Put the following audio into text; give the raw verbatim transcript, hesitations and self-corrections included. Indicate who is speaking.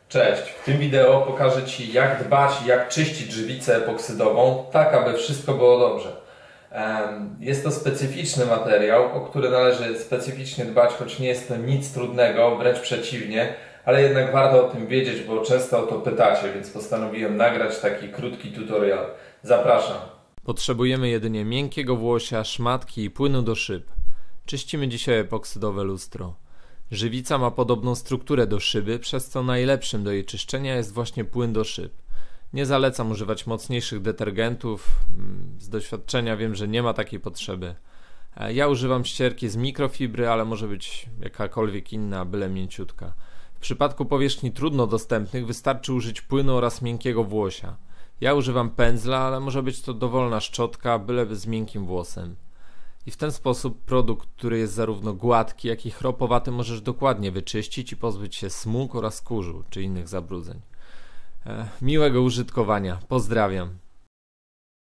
Speaker 1: Cześć, w tym wideo pokażę Ci, jak dbać i jak czyścić żywicę epoksydową, tak aby wszystko było dobrze. Jest to specyficzny materiał, o który należy specyficznie dbać, choć nie jest to nic trudnego, wręcz przeciwnie, ale jednak warto o tym wiedzieć, bo często o to pytacie, więc postanowiłem nagrać taki krótki tutorial. Zapraszam.
Speaker 2: Potrzebujemy jedynie miękkiego włosia, szmatki i płynu do szyb. Czyścimy dzisiaj epoksydowe lustro. Żywica ma podobną strukturę do szyby, przez co najlepszym do jej czyszczenia jest właśnie płyn do szyb. Nie zalecam używać mocniejszych detergentów, z doświadczenia wiem, że nie ma takiej potrzeby. Ja używam ścierki z mikrofibry, ale może być jakakolwiek inna, byle mięciutka. W przypadku powierzchni trudno dostępnych wystarczy użyć płynu oraz miękkiego włosia. Ja używam pędzla, ale może być to dowolna szczotka, byle z miękkim włosem. I w ten sposób produkt, który jest zarówno gładki, jak i chropowaty, możesz dokładnie wyczyścić i pozbyć się smug oraz kurzu czy innych zabrudzeń. E, miłego użytkowania. Pozdrawiam.